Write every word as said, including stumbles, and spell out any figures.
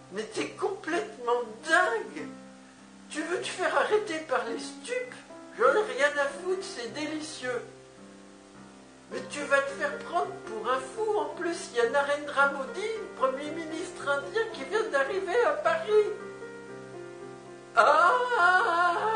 Mais t'es complètement dingue. Tu veux te faire arrêter par les stupes? J'en ai rien à foutre, c'est délicieux. Mais tu vas te faire prendre pour un fou. En plus, il y a Narendra Modi, Premier ministre indien, qui vient d'arriver à Paris. Ah!